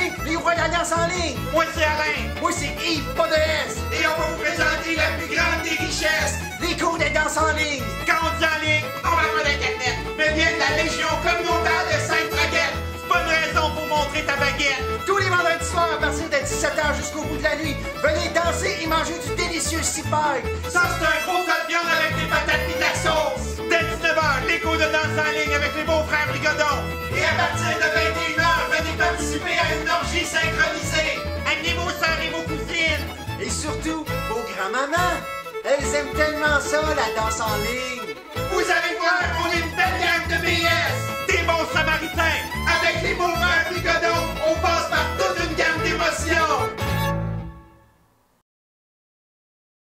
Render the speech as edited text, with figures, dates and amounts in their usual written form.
Bienvenue, les rois de la danse en ligne! Moi, c'est Alain. Moi, c'est Yves, pas de S! Et on va vous présenter la plus grande des richesses. Les cours de danse en ligne! Quand on dit en ligne, on va pas d'Internet, mais bien de la Légion communautaire de Sainte-Raguette. C'est pas une raison pour montrer ta baguette. Tous les vendredis soirs, à partir de 17h jusqu'au bout de la nuit, venez danser et manger du délicieux cipaille! Ça, c'est un gros tas de viande avec des patates et de la sauce. Dès 19h, les cours de danse en ligne avec les beaux-frères Brigodon. Et à partir de 21h, venez participer à une orgie synchronisée. Amenez vos sœurs et vos cousines. Et surtout, vos grands-mamans! Elles aiment tellement ça, la danse en ligne! Vous allez voir, on est une belle gang de BS. Des bons samaritains. Avec les beaux-frères Brigodon, on passe par toute une gamme d'émotions.